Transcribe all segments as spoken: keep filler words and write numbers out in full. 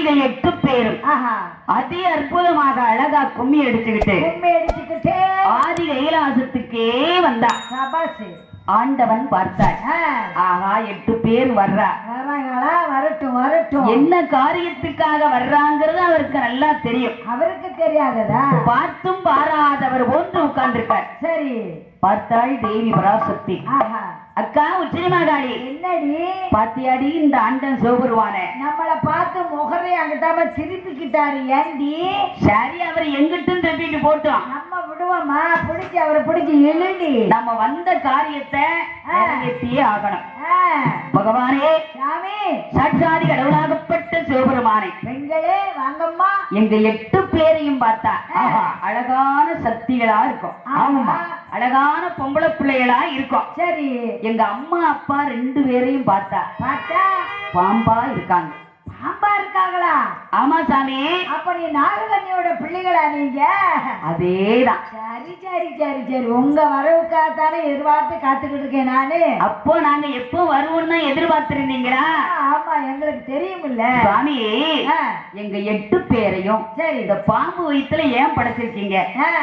நீங்க எட்டு பேரும் அதி அற்புதமாக அழகா கும்மி அடிச்சுக்கிட்டு கும்மி அடிச்சுக்கிட்டு ஆதி கைலாசத்துக்கே வந்தா. ஆண்டவன் பார்த்தார், ஆகா எட்டு பேர் வர்றா, வரட்டும் வரட்டும். என்ன காரியத்துக்காக வர்றாங்கிறது அவருக்கு நல்லா தெரியும். அவருக்கு தெரியாததா? பார்த்தும் பாராதவர் போன்று உட்கார்ந்திருக்கார். சரி, பார்த்தாள் தேவி பராசக்தி. அக்கா உச்சினிமாகாளி, என்னடி பாத்தியாடி இந்த ஆண்டன் சிவபெருமான நம்மள பார்த்து முகரை அங்கிட்டாம திருப்பிக்கிட்டாரு. ஏண்டி? சரி, அவர் எங்கிட்டும் திருப்பிட்டு போட்டோம், நம்ம விடுவோமா? பிடிச்சி அவரை பிடிச்சி எழுதி நம்ம வந்த காரியத்தை நிறைவேற்றியே ஆகணும். பகவானே, சாமி, சாட்சாதி கடவுளாகப்பட்ட சிவபெருமானை, பெண்களே வாங்கம்மா. எங்க எட்டு பேரையும் பார்த்தா அழகான சக்திகளா இருக்கும். ஆமா, அழகான பொம்பளை பிள்ளைகளா இருக்கும். சரி, எங்க அம்மா அப்பா ரெண்டு பேரையும் பார்த்தா பார்த்தா பாம்பா இருக்காங்க. பாம்பா இருக்காங்களா? ஆமா சாமி. அப்ப நீ நாககன்னியோட பிள்ளைகளா நீங்க? அதேதான். சரி சரி சரி சரி, உங்க வரவுக்காகத்தானே எதிர்பார்த்து காத்துக்கிட்டு இருக்கேன் நானு. அப்போ நாங்க எப்போ வருவோம்னு எதிர்பார்த்திருந்தீங்களா? ஆமா, எங்களுக்கு தெரியும் இல்ல சாமி. எங்க எட்டு பேரையும் சரி இந்த பாம்பு வயித்துல ஏன் படைச்சிருக்கீங்க?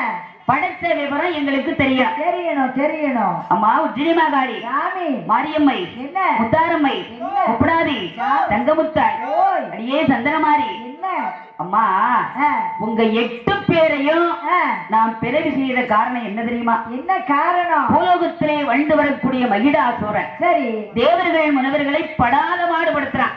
படைத்த விவரம் எங்களுக்கு தெரியும். தெரியணும் தெரியணும். அம்மா உச்சினிமாகாளி, சாமி, மாரியம்மை, என்ன முத்தாரம்மை, முப்படாதி, தங்கமுத்தாய், அடியே சந்தனமாரி, என்ன அம்மா உங்க எட்டு பேரையும் நான் பிறவி செய்த காரணம் என்ன தெரியுமா? என்ன காரணம்? பூலோகத்திலே வண்டு வரக்கூடிய மகிடாசுரன் சரி தேவர்கள் மனிதர்களை படாத பாடுபடுத்துறான்.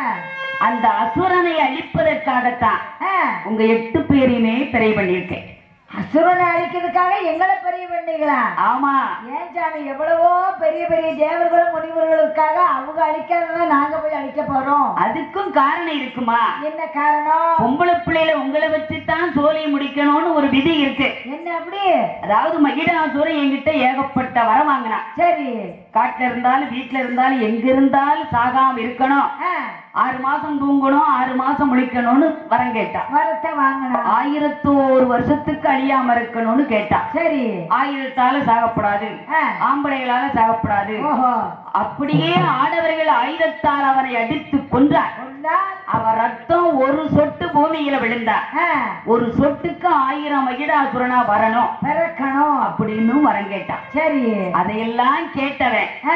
அந்த அசுரனை அழிப்பதற்காகத்தான் உங்க எட்டு பேரையுமே பிறை பண்ணியிருக்கேன். அசுரனை அழிக்கிறதுக்காக எங்களை பெரிய பண்ணீங்களா? ஆமா. ஏன் சாமி, எவ்வளவோ பெரிய பெரிய தேவர்களும் முனிவர்களுக்காக அவங்க அழிக்காததான் நாங்க போய் அழிக்க போறோம். அதுக்கும் காரணம் இருக்குமா? என்ன காரணம்? பொம்பளை பிள்ளையில உங்களை வச்சுதான் சோலையை முடிக்கணும்னு ஒரு விதி இருக்கு. என்ன அப்படி? அதாவது மகிடாசுரன் என்கிட்ட ஏகப்பட்ட வரம் வாங்கினா. சரி, காட்டுல இருந்தாலும் வீட்டுல இருந்தாலும் எங்க இருந்தாலும் சாகாம இருக்கணும், ஆறு மாசம் தூங்கணும், ஆறு மாசம் முழிக்கணும்னு வரம் கேட்டா. வரத்தை வாங்கினா ஆயிரத்தோரு வருஷத்துக்கு அழியாம இருக்கணும்னு கேட்டா. சரி, ஆயிரத்தால சாகப்படாது, ஆம்பளைகளால சாகப்படாது. அப்படியே ஆடவர்கள் ஆயுதத்தால் அவனை அடித்து கொன்றார். அவர் ரத்தம் ஒரு சொட்டு பூமியில விழுந்தார். ஒரு சொட்டுக்கு ஆயிரம் மகிடாசுரனா வரணும், பிறக்கணும் அப்படின்னு வரம் கேட்டான். சரி, அதையெல்லாம் கேட்டவன்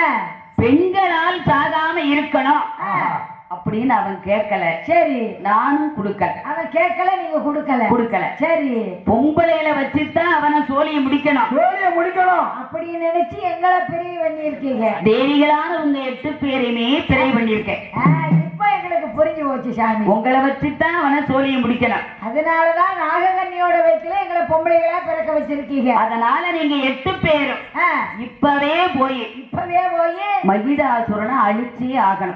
பெண்களால் சாகாம இருக்கணும் அப்படின்னு அவன் கேட்கல. சரி, நானும் கொடுக்கல. அவன் கேட்கல, நீங்க கொடுக்கல கொடுக்கல சரி, பொம்பளையில வச்சுதான் அவனை சோழிய முடிக்கணும், சோழிய முடிக்கணும் அப்படின்னு நினைச்சு எங்களை பிரிவு பண்ணிருக்கீங்க. தேவிகளான உங்க எட்டு பேரையுமே பிரிவு பண்ணிருக்கேன். இப்ப எங்களுக்கு புரிஞ்சு போச்சு சாமி, உங்களை வச்சுதான் அவனை சோழிய முடிக்கணும். அதனாலதான் நாககன்னியோட வயசுல எங்களை பொம்பளைகளா பிறக்க வச்சிருக்கீங்க. அதனால நீங்க எட்டு பேரும் இப்பவே போய் இப்பவே போய் மகிடாசுரனை அழிச்சே ஆகணும்.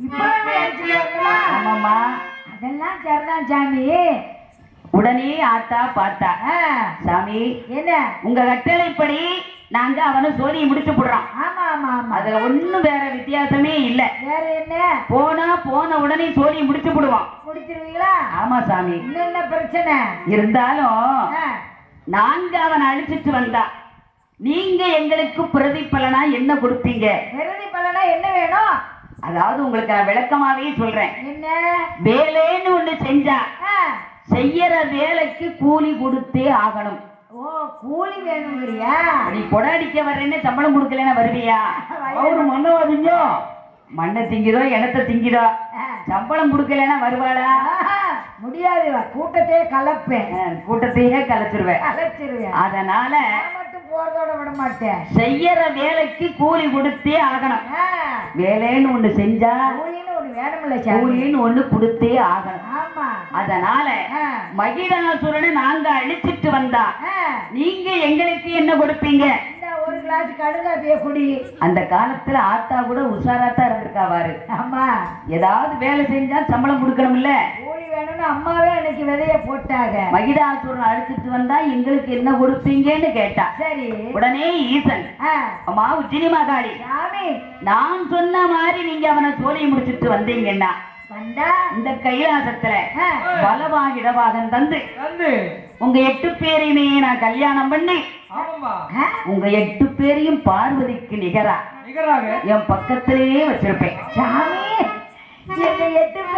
ஆமாமா, அதெல்லாம் சரிதான் சாமி. உடனே ஆத்தா பார்த்தா, சாமி என்ன உங்க கட்டளைப்படி நாங்க அவனை சோழியை முடிச்சு போடுறோம். ஆமா ஆமா ஆமா, அதுல ஒண்ணும் வேற வித்தியாசமே இல்ல. வேற என்ன? போனா போன உடனே சோழியை முடிச்சு போடுவோம். முடிச்சிருவீங்களா? ஆமா சாமி. என்ன பிரச்சனை இருந்தாலும் நாங்க அவனை அழிச்சிட்டு வந்தா நீங்க எங்களுக்கு பிரதிபலனா என்ன கொடுப்பீங்க? பிரதிபலனா என்ன வேணும்? அதாவது உங்களுக்கு நான் விளக்கமாவே சொல்றேன். என்ன வேலைன்னு ஒண்ணு செஞ்சா செய்யற வேலைக்கு கூலி கொடுத்தே ஆகணும். ஓ, கூலி வேணுங்கிறியா? நீ கொடாடிக்க வர்றேன்னு சம்பளம் கொடுக்கலன்னா வருவியா? அவரு மண்ணவாதீங்க, மண்ணை திங்கிதோ எனத்தை திங்கிதோ, சம்பளம் கொடுக்கலன்னா வருவாளா? முடியாது, கூட்டத்தையே கலப்பேன், கூட்டத்தையே கலைச்சிருவேன் கலைச்சிருவேன். அதனால போறதோட விட மாட்டேன். செய்யற வேலைக்கு கூலி கொடுத்தே ஆகணும். வேலைன்னு ஒண்ணு செஞ்சா கூலின்னு ஒண்ணு வேணும்ல, கூலின்னு ஒண்ணு கொடுத்தே ஆகணும். ஆமா, அதனால மகிடாசுரனை நாங்க அழிச்சிட்டு வந்தா நீங்க எங்களுக்கு என்ன கொடுப்பீங்க? ஒரு கிளாஸ் கடுங்காப்பிய குடி. அந்த காலத்துல ஆத்தா கூட உஷாராத்தான் இருந்திருக்காவாரு. ஆமா, ஏதாவது வேலை செஞ்சா சம்பளம் கொடுக்கணும் இல்ல, கூலி வேணும்னு அம்மாவே அன்னைக்கு விதைய போட்டாங்க. மகிடாசுரன் அழிச்சிட்டு வந்தா எங்களுக்கு என்ன கொடுப்பீங்கன்னு கேட்டா. சரி, உடனே ஈசன், அம்மா உச்சினிமாகாளி, நான் சொன்ன மாதிரி நீங்க அவனை சோழியை முடிச்சிட்டு வந்தீங்கன்னா இந்த கைலாசத்துல பலவாக இடவாகம் தந்து உங்க எட்டு பேரையுமே நான் கல்யாணம் பண்ணி உங்க எட்டு பேரையும் பார்வதிக்கு நிகரா என் பக்கத்திலேயே வச்சிருப்பேன். சாமி, எங்க எட்டு பேரையும்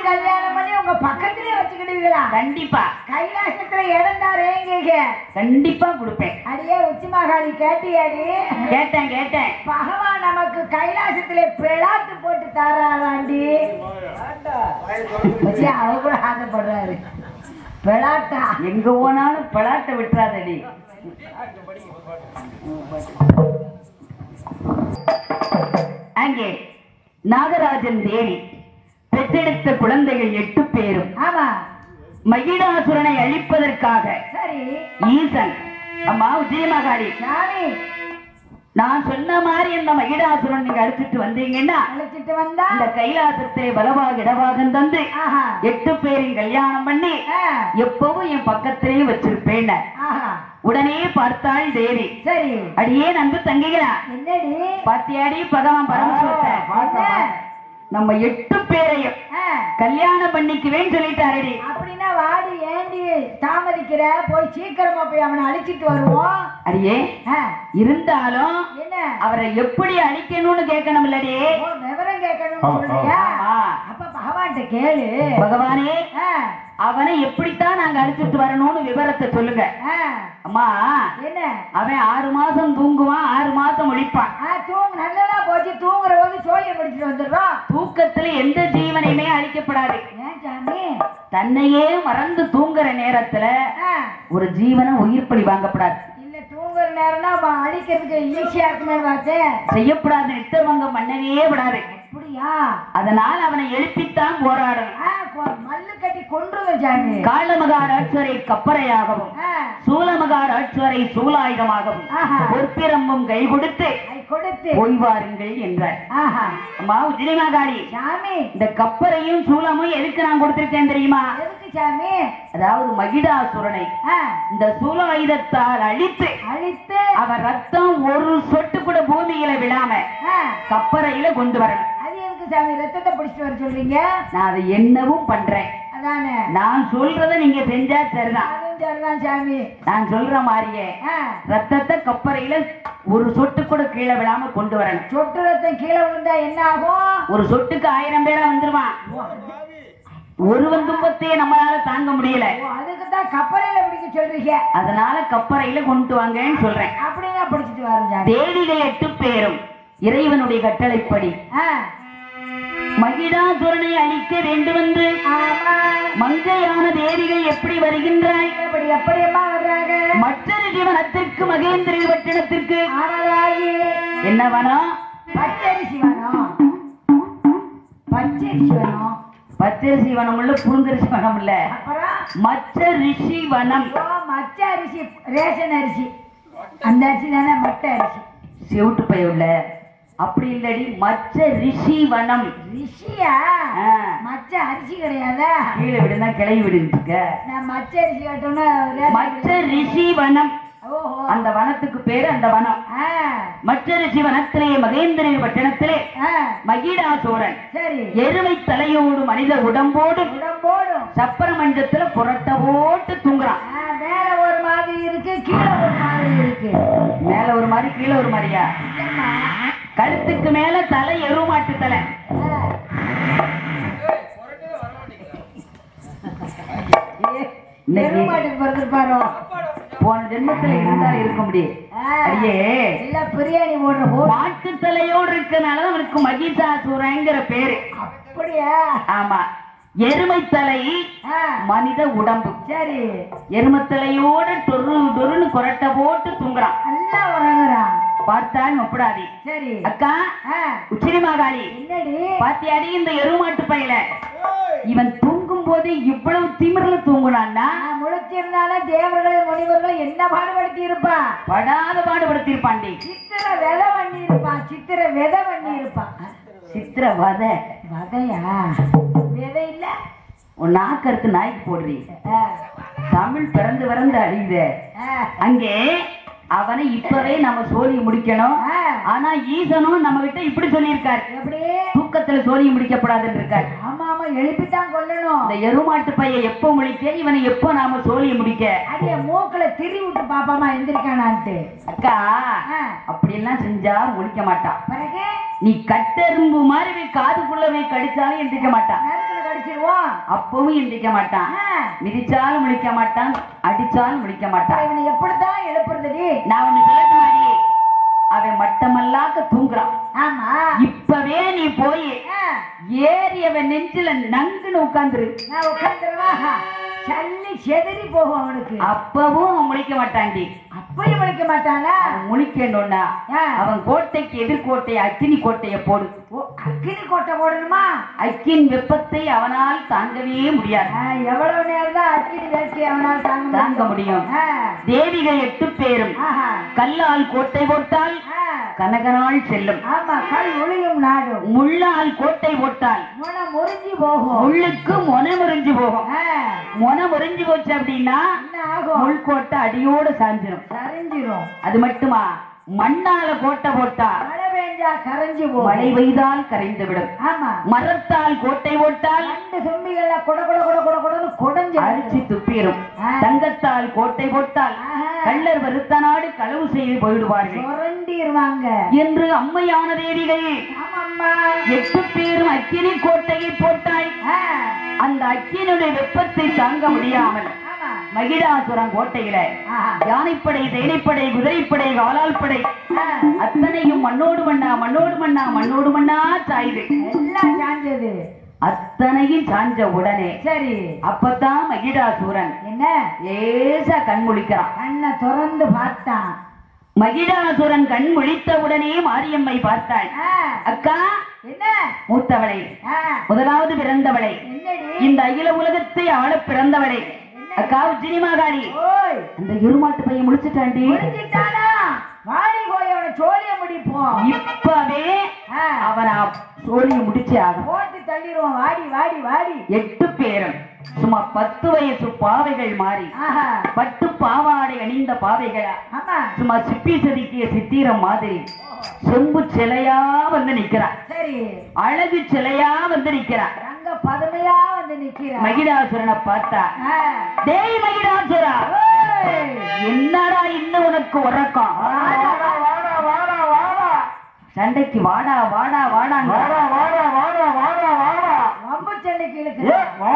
கல்யாணம் பண்ணி உங்க பக்கத்திலே வச்சுக்கிடுவீங்களா? கண்டிப்பா. கைலாசத்துல இடம் தாரேங்க. கண்டிப்பா கொடுப்பேன். அடியே உச்சி மகாளி கேட்டியாடி? கேட்டேன் கேட்டேன். பகவான் நமக்கு கைலாசத்துல பிளாட்டு போட்டு தாராளாண்டி. அவ கூட ஆசைப்படுறாரு. பிளாட்டா எங்க போனாலும் பிளாட்டை விட்டுறாதடி. அங்கே நாகராஜன் தேவி பெற்றெடுத்த குழந்தைகள் எட்டு பேரும் ஆமா மகிடாசுரனை அழிப்பதற்காக சரி ஈசன் அம்மா உஜயமகாளி சாமி நான் சொன்ன மாதிரி இந்த மகிடாசுரன் நீங்க அழிச்சிட்டு வந்தீங்கன்னா அழைச்சிட்டு வந்தா இந்த கைலாசத்தை வலவாக இடவாக தந்து எட்டு பேரையும் கல்யாணம் பண்ணி எப்பவும் என் பக்கத்திலேயே வச்சிருப்பேன். உடனே பார்த்தாள் தேவி. சரி அடியே நம்பு தங்கிகளா என்னடி பாத்தியாடி பகவான் பரமசிவத்தை நம்ம எட்டு பேரையும் கல்யாணம் பண்ணிக்குவேன்னு சொல்லிட்டாரடி. அப்படின்னா வாடி ஏண்டி தாமதிக்கிற? போய் சீக்கிரமா போய் அவனை அழிச்சிட்டு வருவோம். அடியே இருந்தாலும் என்ன அவரை எப்படி அழிக்கணும்னு கேட்கணும் இல்லடி? விவரம் கேட்கணும் சொல்றியா? அப்ப பகவான்கிட்ட கேளு. பகவானே அவனை எப்படித்தான் நாங்க அழிச்சிட்டு வரணும்னு விவரத்தை சொல்லுங்க. அம்மா என்ன அவன் ஆறு மாசம் தூங்குவான், ஆறு மாசம் ஒழிப்பான். தூங்கு நல்லதா போச்சு. தூங்குற போது சோழியம் முடிச்சுட்டு வந்துடுறோம். தூக்கத்துல எந்த ஜீவனையுமே அழிக்கப்படாது. ஏன் சாமி? தன்னையே மறந்து தூங்குற நேரத்துல ஒரு ஜீவனை உயிர் பலி வாங்கப்படாது. இல்ல தூங்குற நேரம்னா அழிக்கிறதுக்கு ஈஸியா இருக்குமே பார்த்தேன். செய்யப்படாது. நித்தவங்கம் பண்ணவே விடாது. அப்படியா? அதனால் அவனை எழுப்பித்தான் போராடணும். மல்லு கட்டி கொன்றுவேன் சாமி. காலமகாராட்சரை கப்பரையாகவும் சூலமகாராட்சரை சூலாயுதமாகவும் பொற்பிரம்பும் கை கொடுத்து கொடுத்து ஓய்வாருங்கள் என்றார். அம்மா உஜயமகாளி சாமி இந்த கப்பரையும் சூலமும் எதுக்கு நான் கொடுத்திருக்கேன் தெரியுமா? எதுக்கு சாமி? அதாவது மகிடாசுரனை இந்த சூலாயுதத்தால் அழித்து அழித்து அவர் ரத்தம் ஒரு சொட்டு கூட பூமியில விடாம கப்பரையில கொண்டு வரணும். அது எதுக்கு சாமி ரத்தத்தை பிடிச்சிட்டு வர சொல்றீங்க? நான் அதை என்னவும் பண்றேன். அதானே நான் சொல்றத நீங்க செஞ்சா சரிதான். சரிதான் சாமி. நான் சொல்ற மாதிரியே ரத்தத்தை கப்பரையில ஒரு சொட்டு கூட கீழே விடாம கொண்டு வரணும். சொட்டு ரத்தம் கீழே விழுந்தா என்ன ஆகும்? ஒரு சொட்டுக்கு ஆயிரம் பேரா வந்துருவான். ஒருவன் துன்பத்தையே நம்மளால தாங்க முடியல. அதுக்குதான் கப்பரையில பிடிக்க சொல்றீங்க. அதனால கப்பரையில கொண்டு வாங்கன்னு சொல்றேன். அப்படின்னா பிடிச்சிட்டு வாருங்க. தேவிகள் எட்டு பேரும் இறைவனுடைய கட்டளைப்படி மகிடாசுரனை அழிக்க வேண்டும் என்று மங்கையான தேவிகள் எப்படி வருகின்றாய்? எப்படியம்மா வர்றாங்க? மற்றொரு ஜீவனத்திற்கு மகேந்திர பட்டணத்திற்கு என்ன வனம்? பச்சரிசி வனம். பச்சரிசி வனம். பச்சரிசி வனம் உள்ள புழுங்கரிசி வனம் இல்ல. மச்ச ரிஷி வனம். மச்ச அரிசி ரேஷன் அரிசி. அந்த அரிசி தானே மட்ட அரிசி. செவுட்டு பய உள்ள அப்படி இல்லடி. மச்ச ரிஷி வனம். ரிஷியா? மச்ச அரிசி கிடையாதா? கீழே விடுனா கிளை விடுங்க. நான் மச்ச அரிசி கேட்டோம்னா மச்ச ரிஷி வனம். அந்த வனத்துக்கு பேரு அந்த வனம். மச்ச ரிஷி வனத்திலே மகேந்திர பட்டணத்திலே மகிடாசூரன் எருமை தலையோடு மனித உடம்போடு உடம்போடு சப்பர மஞ்சத்துல புரட்ட போட்டு தூங்குறான். மேல ஒரு மாதிரி இருக்கு, கீழே ஒரு மாதிரி இருக்கு. மேல ஒரு மாதிரி கீழே ஒரு மாதிரியா? கழுத்துக்கு மேல தலை எருமாட்டு தலை. போன ஜென்மத்துல இருந்தா இருக்க முடியும். பிரியாணி மாட்டு தலையோடு இருக்கனால அவனுக்கு மகிஷாசுரங்கிற பேரு. அப்படியா? ஆமா. எருமை தலை மனித உடம்பு. சரி. எருமை தலையோட டொரு டொருன்னு கொரட்ட போட்டு தூங்குறான். நல்லா உறங்குறான். பார்த்தாலும் ஒப்படாதி. சரி அக்கா உச்சினிமாகாளி என்னடி பாத்தியாடி இந்த எருமாட்டு பையில இவன் தூங்கும் போது இவ்வளவு திமிர்ல தூங்குனான்னா முழிச்சிருந்தாலும் தேவர்கள் முனிவர்கள் என்ன பாடுபடுத்தி இருப்பான்? படாத பாடுபடுத்தி இருப்பாண்டி. சித்திர விதை பண்ணி இருப்பான். சித்திர விதை பண்ணி இருப்பான். சித்திர வதை வதையா? விதை இல்ல உன் நாக்கருக்கு நாய்க்கு போடுறீ. தமிழ் பிறந்து பிறந்து அழியுத. அங்கே அவனை இப்பவே நம்ம சோழியை முடிக்கணும். ஆனா ஈசனும் நம்ம கிட்ட இப்படி சொல்லி இருக்காரு. எப்படி? தூக்கத்துல சோழியை முடிக்கப்படாதுன்னு இருக்காரு. ஆமா ஆமா எழுப்பித்தான் கொள்ளணும். இந்த எருமாட்டு பைய எப்ப முடிக்க, இவனை எப்ப நாம சோழியை முடிக்க? அதே மூக்கல திரி விட்டு பாப்பாமா எந்திரிக்கானான்ட்டு. அக்கா அப்படி எல்லாம் செஞ்சா முடிக்க மாட்டான். பிறகு நீ கட்டெரும்பு மாதிரி காதுக்குள்ளவே கடிச்சாலும் எந்திரிக்க மாட்டான். அடிச்சிருவோம். அப்பவும் எந்திரிக்க மாட்டான். மிதிச்சாலும் முடிக்க மாட்டான், அடிச்சாலும் முடிக்க மாட்டான். இவனை எப்படித்தான் எழுப்புறதுடி? நான் ஒண்ணு சொல்லட்டு மாதிரி அவன் மட்டமல்லாக்க தூங்குறான். ஆமா, இப்பவே நீ போய் ஏறி அவன் நெஞ்சில நங்குன்னு உட்கார்ந்துரு. நான் உட்காந்துருவா, சல்லி செதறி போகும் அவனுக்கு. அப்பவும் முழிக்க மாட்டான்டி. அப்படி முழிக்க மாட்டானா? முழிக்கணும்னா அவன் கோட்டைக்கு எதிர்கோட்டை அக்கினி கோட்டையை போடு. அக்கினி கோட்டை போடணுமா? அக்கின் வெப்பத்தை அவனால் தாங்கவே முடியாது. எவ்வளவு நேரம் தான் அக்கினி வேட்கை அவனால் தாங்க முடியும்? தேவிகள் எட்டு பேரும் கல்லால் கோட்டை போட்டால் கனகனால் செல்லும். ஆமா, கல் ஒளியும் நாடும். முள்ளால் கோட்டை போட்டால் மொன முறிஞ்சு போகும். முள்ளுக்கு மொன முறிஞ்சு போகும். மொன முறிஞ்சு போச்சு அப்படின்னா முள் கோட்டை அடியோடு சாஞ்சிரும், சரிஞ்சிரும். அது மட்டுமா, மண்ணால கோட்டை போட்டா மழை பெஞ்சா கரைஞ்சு போகும். மழை பெய்தால் கரைந்து விடும். ஆமா, மரத்தால் கோட்டை போட்டால் ரெண்டு சொம்பிகள் கொட கொட கொட கொட கொடன்னு கொடைஞ்சு அரிசி துப்பிரும். தங்கத்தால் கோட்டை போட்டால் கள்ளர் வருத்த நாடு களவு செய்து போயிடுவார்கள், சுரண்டிடுவாங்க என்று அம்மையான தேவிகள் எட்டு பேரும் அக்கினி கோட்டையை போட்டாய். அந்த அக்கினுடைய வெப்பத்தை தாங்க முடியாமல் மகிடாசுரன் கோட்டையில யானைப்படை, தேனைப்படை, குதிரைப்படை, காலால் படை அத்தனையும் மண்ணோடு மண்ணா மண்ணோடு மண்ணா மண்ணோடு மண்ணா சாய்து எல்லாம் சாஞ்சது. அத்தனையும் சாஞ்ச உடனே சரி, அப்பதான் மகிடாசுரன் என்ன ஏசா கண் முழிக்கிறான். கண்ணை திறந்து பார்த்தான். மகிடாசுரன் கண் முழித்த உடனே மாரியம்மை பார்த்தாள். அக்கா, என்ன மூத்தவளை, முதலாவது பிறந்தவளை, இந்த அகில உலகத்தை ஆள பிறந்தவளை அக்கா உச்சினி மாகாளி. அந்த இருமாட்டு பையன் முடிச்சுட்டாண்டி. வாடி போய் அவனை சோழிய முடிப்போம். இப்பவே அவனை சோழிய முடிச்சே ஆகும். போட்டு தள்ளிடுவோம். வாடி வாடி வாடி. எட்டு பேரும் சும்மா பத்து வயசு பாவைகள் மாறி பட்டு பாவாடை அணிந்த பாவைகளா சும்மா சிப்பி செதுக்கிய சித்திரம் மாதிரி செம்பு சிலையா வந்து நிக்கிறார். சரி, அழகு சிலையா வந்து நிக்கிறார். அங்க பதுமையா வந்து நிக்கிறார். மகிடாசுரனை பார்த்தா, டேய் மகிடாசுரா, என்னடா இன்னும் உனக்கு உறக்கம்? சண்டைக்கு வாடா வாடா வாடா சண்டைக்கு இழுக்க.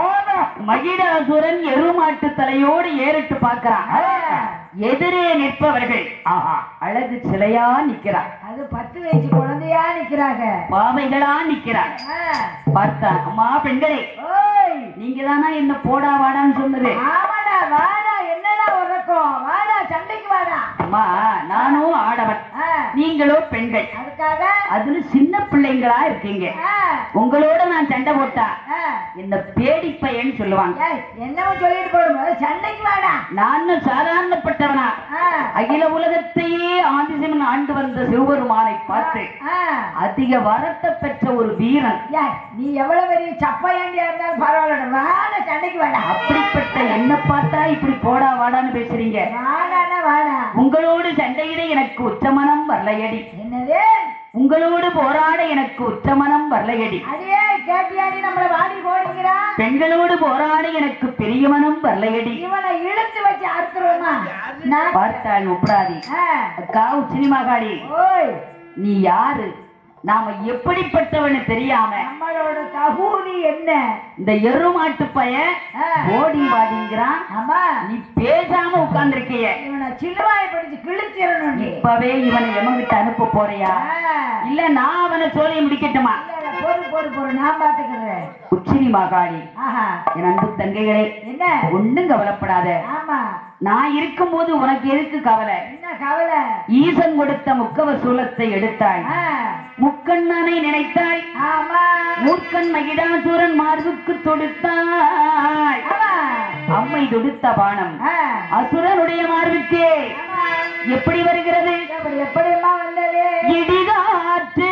மகிடாசுரன் எருமாட்டு தலையோடு ஏறிட்டு பார்க்கிறான். எதிரே நிற்பவர்கள் ஆஹா அழகு சிலையா நிக்கிறார். அது பத்து வயசு குழந்தையா நிக்கிறாங்க, பாவைகளா நிக்கிறார். பார்த்தா, அம்மா பெண்களே, நீங்க தானா என்ன போடா வாடான்னு சொன்னது? ஆமாடா, வாடா, என்னடா உறக்கம், வாடா சண்டைக்கு வாடா. அம்மா, நானும் ஆடவன், நீங்களோ பெண்கள், அதுக்காக அதுல சின்ன பிள்ளைங்களா இருக்கீங்க. உங்களோட நான் சண்டை போட்டா என்ன பேடி பையன் சொல்லுவாங்க. என்னவும் சொல்லிட்டு போடும்போது சண்டைக்கு வாடா. நானும் சாதாரணப்பட்டவனா அகில உலகத்தையே ஆதிசிவன் ஆண்டு வந்த சிவபெருமானை பார்த்து அதிக வரத்தை பெற்ற ஒரு வீரன். நீ எவ்வளவு பெரிய சப்பையாண்டியா இருந்தாலும் பரவாயில்ல, வாடா சண்டைக்கு வாடா. அப்படிப்பட்ட என்ன பார்த்தா இப்படி போடா வாடான்னு பேசுறீங்க? வாடானா வாடா. உங்களோடு சண்டையிட எனக்கு உச்சமனம் வரலையடி. என்னது? உங்களோடு போராட எனக்கு உச்சமனம் வரலையடி. அடியே கேட்டியாடி நம்மள வாடி போடுகிறா. பெண்களோடு போராட எனக்கு பெரிய மனம் வரலையடி. இவனை இழுத்து வச்சு அறுத்துருவோமா? பார்த்தாள் உப்ராதி. அக்கா உச்சினி மாகாளி, நீ யாரு? நாம எப்படிப்பட்டவன்னு தெரியாம நம்மளோட தகுதி என்ன? இந்த எருமாட்டு பையன் ஓடி வாடிங்கிறான். ஆமா, நீ பேசாம உட்கார்ந்து இருக்கிய. இவனை சிலுவாயை படிச்சு கிழிச்சிடணும். இப்பவே இவனை எமங்கிட்ட அனுப்ப போறியா? இல்ல நான் அவனை சோழியை முடிக்கட்டுமா? பொறு பொறு பொறு, நான் பாத்துக்கிறேன். உச்சினி மாகாளி, என் அன்பு தங்கைகளே, என்ன ஒண்ணும் கவலைப்படாத. ஆமா, நான் இருக்கும் போது உனக்கு எதுக்கு கவலை? என்ன கவலை? ஈசன் கொடுத்த முக்கவ சூலத்தை எடுத்தாய், முக்கண்ணனை நினைத்தாய். ஆமா, மூர்க்கன் மகிடாசூரன் மார்புக்கு தொடுத்தாய். அம்மை தொடுத்த பானம் அசுரனுடைய மார்புக்கு எப்படி வருகிறது? எப்படிமா வந்தது? இடிகாற்று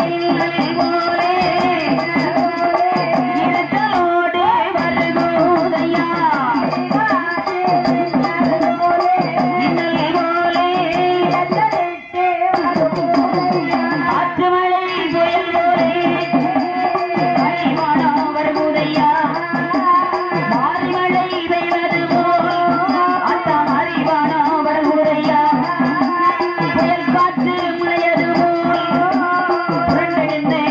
போலே இடத்தோடு வருகுதையா, ஆற்று மழை புயல் போலே மழைவானா வருகுதையா, மாரிமழை பெய்வது போல் அத்தா மாரிவானா வருகுதையா, புயல் காற்று முளையது போல் புரண்டெழுந்து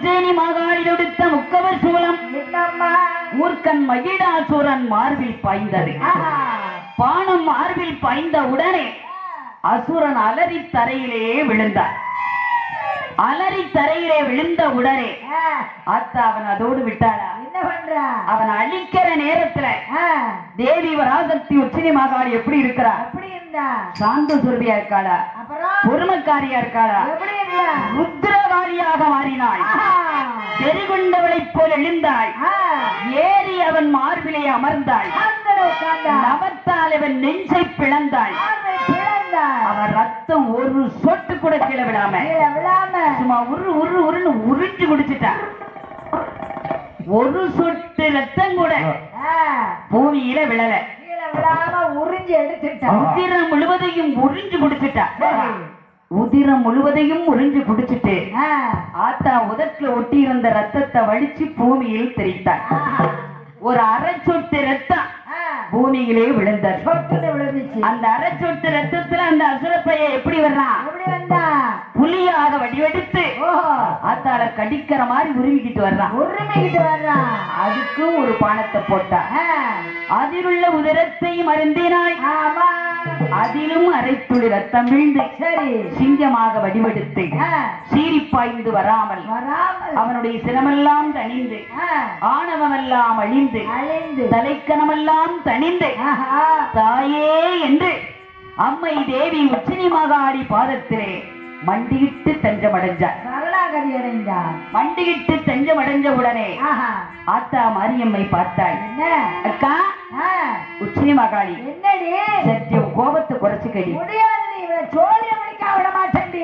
உச்சேனி மாகாணி தொடுத்த முக்கவர் சூலம் என்னம்மா ஊர்க்கன் மகிடாசூரன் மார்பில் பாய்ந்தது. பானம் மார்பில் பாய்ந்த உடனே அசுரன் அலறி தரையிலே விழுந்தார். அலறி தரையிலே விழுந்த உடனே ஆத்தா அவன் அதோடு விட்டாளா? என்ன பண்றா? அவன் அழிக்கிற நேரத்துல தேவி வராசக்தி உச்சினி மாகாணி எப்படி இருக்கிறா? எப்படி இருந்தா? சாந்த சுரபியா இருக்காளா? அப்புறம் பொறுமக்காரியா இருக்காளா? எப்படி இருந்தா? ருத்ரகாரியாக மாறினாள். தெரிகொண்டவளைப் போல் எழுந்தாள். ஏறி அவன் மார்பிலே அமர்ந்தாள். நவத்தால் அவன் நெஞ்சை பிளந்தாள். அவன் ரத்தம் ஒரு சொட்டு கூட கீழே விடாம சும்மா உரு உரு உருன்னு உறிஞ்சு குடிச்சிட்டான். ஒரு சொட்டு ரத்தம் கூட பூமியில விழல. உறிஞ்சு எடுத்துட்டான். உதிரம் முழுவதையும் உறிஞ்சு குடிச்சிட்டான். உதிரம் முழுவதையும் உறிஞ்சு குடிச்சிட்டு ஆத்தா உதட்டுல ஒட்டி இருந்த ரத்தத்தை வலிச்சு பூமியில் தெரித்தார். ஒரு அரை சொட்டு ரத்தம் பூமியிலே விழுந்தார். அந்த அரை சொட்டு ரத்தத்துல அந்த அசுரப்பைய எப்படி வர்றான்? புலியாக வடிவெடுத்து ஆத்தால கடிக்கிற மாதிரி உருவிக்கிட்டு வர்றான். உரிமைக்கிட்டு வர்றான். அதுக்கு ஒரு பானத்தை போட்டா. அதில் உள்ள உதிரத்தையும் அருந்தினாய். அதிலும் அரை துளி ரத்தம் விழுந்து சரி சிங்கமாக வடிவெடுத்து சீறி பாய்ந்து வராமல் அவனுடைய சிரமெல்லாம் தணிந்து ஆணவமெல்லாம் அழிந்து தலைக்கணமெல்லாம் தணிந்து தாயே என்று அம்மை தேவி உச்சினி மாகாணி பாதத்திலே மண்டியிட்டு தஞ்சம் அடைஞ்சார். சரணாகதி அடைந்தார். மண்டியிட்டு தஞ்சம் அடைஞ்ச உடனே ஆத்தா மாரியம்மை பார்த்தாள். அக்கா உச்சினி மாகாணி என்னடி சத்திய கோபத்தை குறைச்சுக்கடி. முடியாது, நீ சோழிய முடிக்க விட மாட்டேன்டி.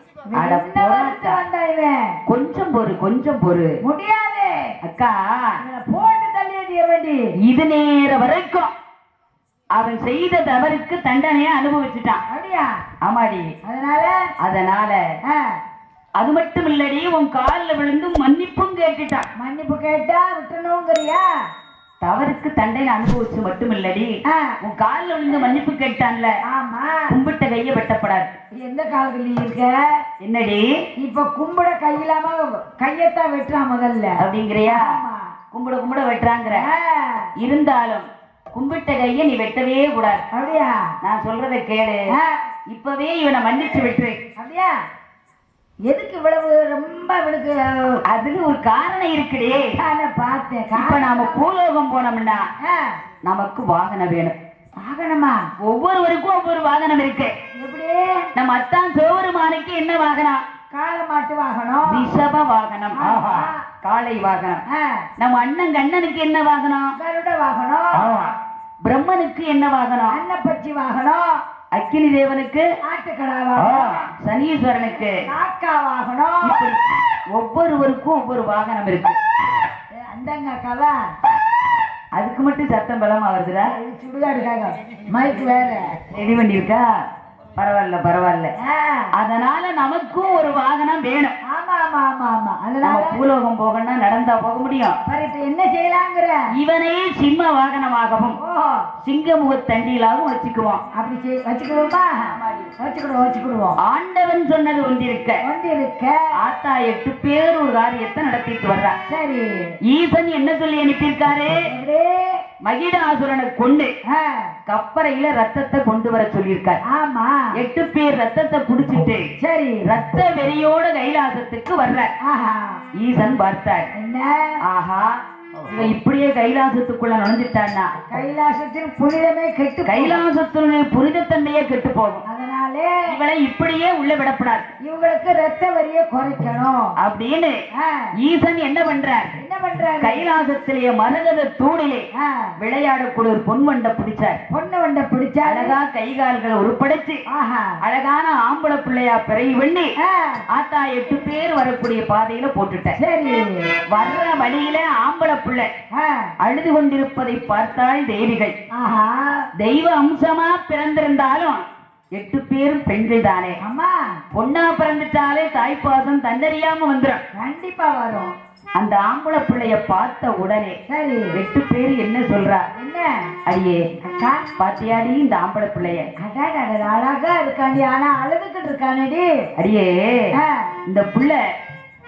கொஞ்சம் பொறு கொஞ்சம் பொறு. முடியாது அக்கா, போட்டு தள்ளிய வேண்டி. இது நேர வரைக்கும் அவன் செய்த தவறுக்கு தண்டனையை அனுபவிச்சுட்டான். அப்படியா? ஆமாடி. அதனால அதனால அது மட்டும் இல்லடி, உன் காலில் விழுந்து மன்னிப்பும் கேட்டுட்டான். மன்னிப்பு கேட்டா விட்டுணுங்கிறியா? தவறுக்கு தண்டனை அனுபவிச்சு மட்டும் இல்லடி, உன் காலில் விழுந்து மன்னிப்பு கேட்டான்ல. ஆமா. கும்பிட்ட கைய வெட்டப்படாது. எந்த காலத்துல இருக்க? என்னடி இப்ப கும்பிட கையிலாம கையத்தான் வெட்டுறான் முதல்ல அப்படிங்கிறியா? கும்பிட கும்பிட வெட்டுறாங்கிற. இருந்தாலும் கும்பிட்ட கைய நீ வெட்டவே கூடாது. அப்படியா? நான் சொல்றத கேளு. இப்பவே இவனை மன்னிச்சு விட்டுரு. அப்படியா? எதுக்கு இவ்வளவு ரொம்ப இவனுக்கு? அதுக்கு ஒரு காரணம் இருக்குடே. பார்த்தேன். இப்ப நாம பூலோகம் போனோம்னா நமக்கு வாகனம் வேணும். வாகனமா? ஒவ்வொருவருக்கும் ஒவ்வொரு வாகனம் இருக்கு. எப்படி? நம்ம அத்தான் சோறுமானுக்கு என்ன வாகனம்? காளை மாட்டு வாகனம். ரிஷப வாகனம், காளை வாகனம். நம்ம அண்ணன் கண்ணனுக்கு என்ன வாகனம்? கருட வாகனம். பிரம்மனுக்கு என்ன வாகனம்? அன்னப்பச்சி வாகனம். அக்கினி தேவனுக்கு ஆட்டுக்கடா வாகனம். சனீஸ்வரனுக்கு காக்கா வாகனம். ஒவ்வொருவருக்கும் ஒவ்வொரு வாகனம் இருக்கு. அந்தங்க கவா அதுக்கு மட்டும் சத்தம் பலமா வருதுடா. சுடுகாடுக்காக மைக் வேற ரெடி பண்ணிருக்கா? பரவாயில்ல பரவாயில்ல. அதனால நமக்கும் ஒரு வாகனம் வேணும். ஆமா ஆமா ஆமா ஆமா. அதனால பூலோகம் போகணும்னா நடந்தா போக முடியும். என்ன செய்யலாங்கிற? இவனே சிம்ம வாகனமாகவும் சிங்கமுக தண்டியிலாகவும் வச்சுக்குவோம். அப்படி வச்சுக்கிடுவோமா? வச்சுக்கிடுவோம் வச்சுக்கிடுவோம். ஆண்டவன் சொன்னது ஒன்றிருக்க ஒன்றிருக்க ஆத்தா எட்டு பேர் ஒரு காரியத்தை நடத்திட்டு வர்றா. சரி. ஈசன் என்ன சொல்லி அனுப்பியிருக்காரு? மகிடாசுரனை கொண்டு கப்பறையில ரத்தத்தை கொண்டு வர சொல்லியிருக்காரு. ஆமா. எட்டு பேர் ரத்தத்தை குடிச்சிட்டு சரி ரத்த வெறியோட கைலாசத்துக்கு வர்ற ஈசன் பார்த்தார். என்ன? ஆஹா, இவன் இப்படியே கைலாசத்துக்குள்ள நுழைஞ்சிட்டான்னா கைலாசத்தின் புனிதமே கெட்டு, கைலாசத்துடைய புனிதத்தன்மையே கெட்டு போகும். அதனாலே இவளை இப்படியே உள்ள விடப்படாது. இவங்களுக்கு ரத்த வரியை குறைக்கணும் அப்படின்னு ஈசன் என்ன பண்றார்? என்ன பண்றாரு? கைலாசத்திலேயே மரகத தூணிலே விளையாடக்கூடிய ஒரு பொன்வண்டை பிடிச்சார். பொண்ணு வண்டை பிடிச்சா அழகா கைகால்களை உருப்படைச்சு அழகான ஆம்பளை பிள்ளையா பிறகு பண்ணி ஆத்தா எட்டு பேர் வரக்கூடிய பாதையில போட்டுட்டேன். சரி. வர்ற வழியில ஆம்பளை பிள்ளை அழுது கொண்டிருப்பதை பார்த்தால் தேவிகள் தெய்வ அம்சமா பிறந்திருந்தாலும் எட்டு பேரும் பெண்கள் தானே. அம்மா, பொண்ணா பிறந்துட்டாலே தாய்ப்பாசம் தன்னறியாம வந்துடும். கண்டிப்பா வரும். அந்த ஆம்பளை பிள்ளைய பார்த்த உடனே சரி எட்டு பேரு என்ன சொல்றா? என்ன? அடியே அக்கா பாத்தியாடி இந்த ஆம்பளை பிள்ளைய? அழகா இருக்காண்டி, ஆனா அழுதுகிட்டு இருக்கானடி. அடியே இந்த புள்ள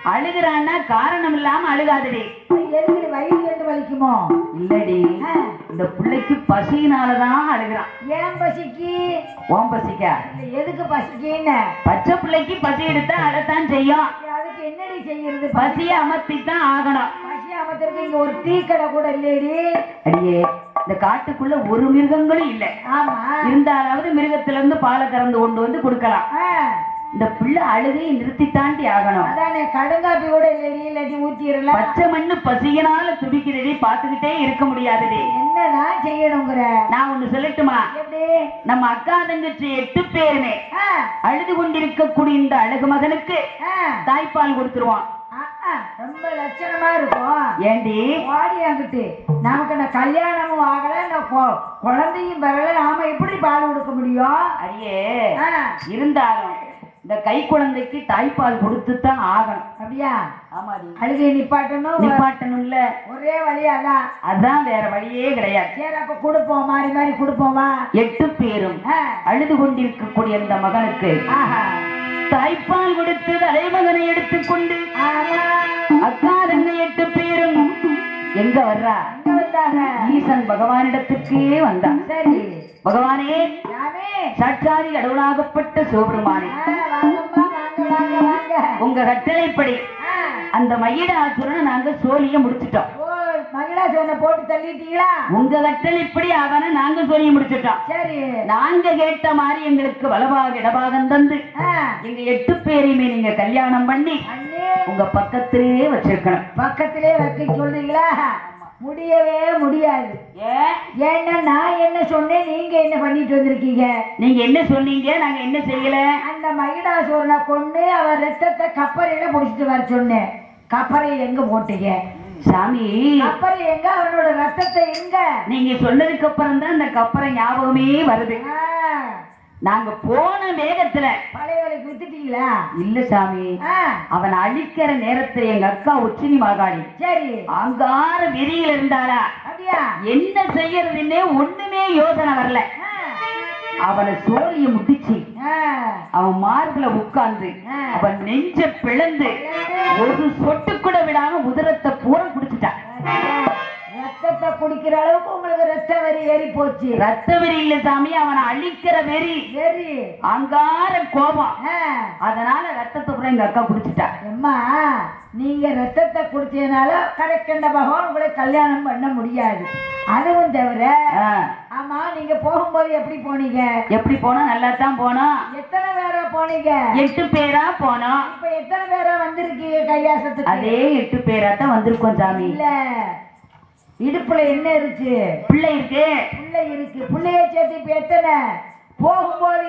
அழுகிறான்னா காரணம் இல்லாம அழுகாதடி. எதுக்கு வயிறு ரெண்டு வலிக்குமோ? இல்லடி, இந்த பிள்ளைக்கு பசியினாலதான் அழுகிறான். ஏன் பசிக்கு? ஓம் பசிக்கா? எதுக்கு பசிக்குன்னு? பச்சை பிள்ளைக்கு பசி எடுத்தா அழத்தான் செய்யும். அதுக்கு என்னடி செய்யறது? பசியை அமர்த்தித்தான் ஆகணும். பசி அமர்த்திற்கு இங்க ஒரு டீ கடை கூட இல்லையடி. அடியே, இந்த காட்டுக்குள்ள ஒரு மிருகங்களும் இல்ல. ஆமா, இருந்தாலாவது மிருகத்துல இருந்து பாலை கறந்து கொண்டு வந்து கொடுக்கலாம். இந்த பிள்ளை அழுகையை நிறுத்தி தாண்டி ஆகணும். அதானே, கடுங்காப்பி கூட இல்லடி, இல்லாட்டி ஊத்திரலாம். பச்சை மண்ணு பசியனால துடிக்கிறதே பாத்துக்கிட்டே இருக்க முடியாதே. என்னதான் செய்யணுங்கிற? நான் ஒண்ணு சொல்லட்டுமா? எப்படி? நம்ம அக்கா தங்கச்சி எட்டு பேருமே அழுது கொண்டிருக்கக்கூடிய இந்த அழகு மகனுக்கு தாய்ப்பால் கொடுத்துருவான். ரொம்ப லட்சணமா இருக்கும். ஏண்டி வாடி அங்கிட்டு, நமக்கு நான் கல்யாணமும் ஆகல, நான் குழந்தையும் பெறல, நாம எப்படி பால் கொடுக்க முடியும்? அடியே, இருந்தாலும் இந்த கை குழந்தைக்கு தாய்ப்பால் கொடுத்துதான் ஆகணும். அப்படியா? ஆமாடி. அழுகை நிப்பாட்டணும். நிப்பாட்டணும்ல, ஒரே வழியாதான். அதான், வேற வழியே கிடையாது. சரி, அப்ப கொடுப்போம், மாறி மாறி கொடுப்போமா? எட்டு பேரும் அழுது கொண்டிருக்கக்கூடிய அந்த மகனுக்கு தாய்ப்பால் கொடுத்து தலைமகனை எடுத்துக்கொண்டு அக்கா தங்கை எட்டு பேரும் எங்க வர்றா? ஈசன் பகவானிடத்துக்கே வந்தான். சரி, பகவானே, சாட்சாதி கடவுளாகப்பட்ட சிவபெருமானே, உங்க கட்டளைப்படி அந்த மயிடாசுரனை நாங்க சோழிய முடிச்சிட்டோம். மகிழாசுரனை போட்டு தள்ளிட்டீங்களா? உங்க கட்டளைப்படி அவனை நாங்க சோழிய முடிச்சிட்டோம். சரி, நாங்க கேட்ட மாதிரி எங்களுக்கு வலபாக இடபாகம் தந்து எங்க எட்டு பேரையுமே நீங்க கல்யாணம் பண்ணி உங்க பக்கத்திலே வச்சிருக்கணும். பக்கத்திலே வைக்க சொல்றீங்களா? முடியவே முடியாது. ஏன்னா நான் என்ன சொன்னேன், நீங்க என்ன பண்ணிட்டு வந்திருக்கீங்க? நீங்க என்ன சொன்னீங்க, நாங்க என்ன செய்யல? அந்த மகிடாசுரனை கொண்டு அவர் ரத்தத்தை கப்பரையில புடிச்சிட்டு வர சொன்னேன். கப்பரை எங்க போட்டீங்க? சாமி, கப்பரை எங்க? அவனோட ரத்தத்தை எங்க? நீங்க சொன்னதுக்கு அப்புறம் தான் இந்த கப்பரை ஞாபகமே வருது. நாங்க போன வேகத்துல பழைய வேலைக்கு வித்துட்டீங்களா? இல்ல சாமி, அவன் அழிக்கிற நேரத்துல எங்க அக்கா உச்சினி மகாளி சரி அங்கார வெறியில இருந்தாளா? அப்படியா? என்ன செய்யறதுன்னே ஒண்ணுமே யோசனை வரல. அவனை சோழிய முட்டிச்சு அவன் மார்புல உட்கார்ந்து அவன் நெஞ்ச பிளந்து ஒரு சொட்டு கூட விடாம உதரத்தை பூரா குடிச்சுட்டான். ரத்தத்தை குடிக்கிற அளவுக்கு உங்களுக்கு ரத்த வெறி ஏறி போச்சு. ரத்த வெறி இல்ல சாமி, அவனை அழிக்கிற வெறி. வெறி அங்கார கோபம். அதனால ரத்தத்தை கூட எங்க அக்கா குடிச்சுட்டா. அம்மா, நீங்க ரத்தத்தை குடிச்சதுனால கடைக்கண்ட பகவான் உங்களை கல்யாணம் பண்ண முடியாது. அதுவும் தவிர, ஆமா, நீங்க போகும்போது எப்படி போனீங்க? எப்படி போனோம்? நல்லா தான் போனோம். எத்தனை பேரா போனீங்க? எட்டு பேரா போனோம். இப்ப எத்தனை பேரா வந்திருக்கீங்க கையாசத்துக்கு? அதே எட்டு பேரா தான் வந்திருக்கோம் சாமி. இல்ல, இடுப்புல என்ன இருக்கு? பிள்ளை இருக்கு. பிள்ளை இருக்கு. பிள்ளைய சேர்த்து இப்ப எத்தனை? போகும்போது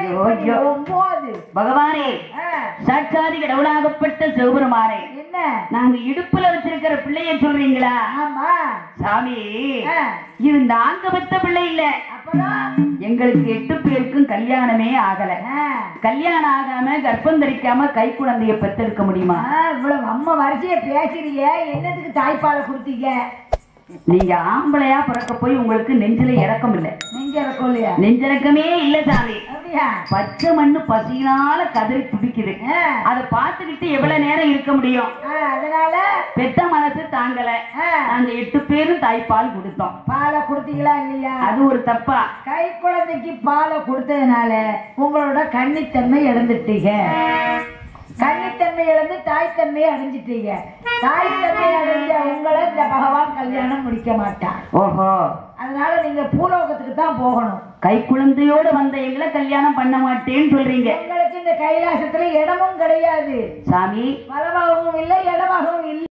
ஒன்பது. பகவானே, சாட்சாதி கடவுளாகப்பட்ட சிவபெருமானே, என்ன நாங்க இடுப்புல வச்சிருக்கிற பிள்ளைய சொல்றீங்களா? ஆமா சாமி, இது நாங்க பெத்த பிள்ளை இல்ல. எங்களுக்கு எட்டு பேருக்கும் கல்யாணமே ஆகல. கல்யாணம் ஆகாம கர்ப்பம் தரிக்காம கை குழந்தைய பெத்தெடுக்க முடியுமா? இவ்வளவு அம்மா வரிசைய பேசுறீங்க, என்னத்துக்கு தாய்ப்பாலை கொடுத்தீங்க? நீங்க ஆம்பளையா பிறக்க போய் உங்களுக்கு நெஞ்சில இறக்கம் இல்ல. நெஞ்சிறக்கம் இல்லையா? நெஞ்சிறக்கமே இல்ல சாமி. பச்சை மண்ணு பசியினால கதறி துடிக்குது. அதை பார்த்துக்கிட்டு எவ்வளவு நேரம் இருக்க முடியும்? அதனால பெத்த மனசு தாங்கல. நாங்க எட்டு பேரும் தாய்ப்பால் கொடுத்தோம். பாலை கொடுத்தீங்களா இல்லையா? அது ஒரு தப்பா? கை குழந்தைக்கு பாலை கொடுத்ததுனால உங்களோட கன்னித்தன்மை இழந்துட்டீங்க. கன்னித்தன்மை இழந்து தாய்த்தன்மையை அடைஞ்சிட்டீங்க. தாய்த்தன்மை அடைஞ்ச உங்களை இந்த பகவான் கல்யாணம் முடிக்க மாட்டான். ஓஹோ, அதனால நீங்க பூலோகத்துக்கு தான் போகணும். கை குழந்தையோட வந்த எங்களை கல்யாணம் பண்ண மாட்டேன்னு சொல்றீங்க. உங்களுக்கு இந்த கைலாசத்துல இடமும் கிடையாது சாமி. வலமாகவும் இல்லை, இடமாகவும் இல்லை.